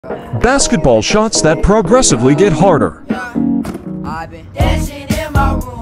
Basketball shots that progressively get harder. I've been dancing in my room.